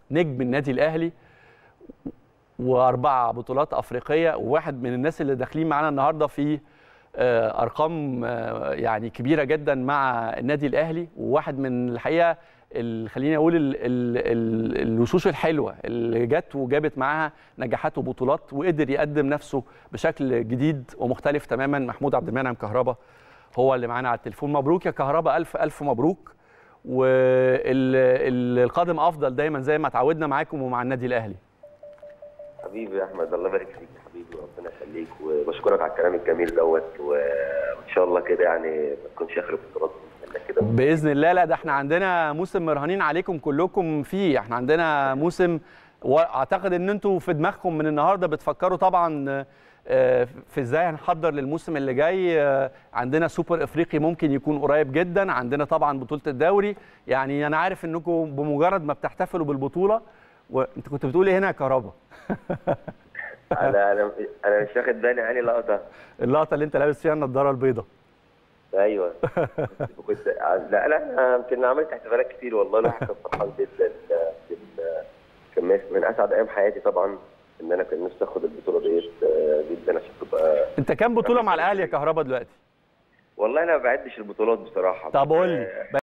نجم النادي الاهلي، واربع بطولات افريقيه، وواحد من الناس اللي داخلين معانا النهارده في ارقام يعني كبيره جدا مع النادي الاهلي، وواحد من الحقيقه خليني اقول الوشوش الحلوه اللي جت وجابت معاها نجاحات وبطولات، وقدر يقدم نفسه بشكل جديد ومختلف تماما. محمود عبد المنعم كهربا هو اللي معانا على التليفون. مبروك يا كهربا، الف الف مبروك، والقادم افضل دايما زي ما اتعودنا معاكم ومع النادي الاهلي. حبيبي يا احمد، الله يبارك فيك يا حبيبي، وربنا يخليك، وبشكرك على الكلام الجميل دوت، وان شاء الله كده يعني ما تكونش اخر بطولات كده باذن الله. لا ده احنا عندنا موسم مرهنين عليكم كلكم فيه، احنا عندنا موسم، واعتقد ان انتوا في دماغكم من النهارده بتفكروا طبعا في ازاي هنحضر للموسم اللي جاي. عندنا سوبر افريقي ممكن يكون قريب جدا، عندنا طبعا بطوله الدوري. يعني انا عارف انكم بمجرد ما بتحتفلوا بالبطوله، وانت كنت بتقول ايه هنا يا كهربا؟ انا مش واخد بالي يعني اللقطه اللي انت لابس فيها النضاره البيضاء. ايوه كنت لا انا يمكن عملت احتفالات كتير والله، الواحد كان فرحان جدا، كان من اسعد ايام حياتي طبعا ان انا كان نفسي اخد البطوله ديت جدا عشان تبقى. انت كام بطوله مع الاهلي يا كهربا دلوقتي؟ والله انا ما بعدش البطولات بصراحه. طب قول لي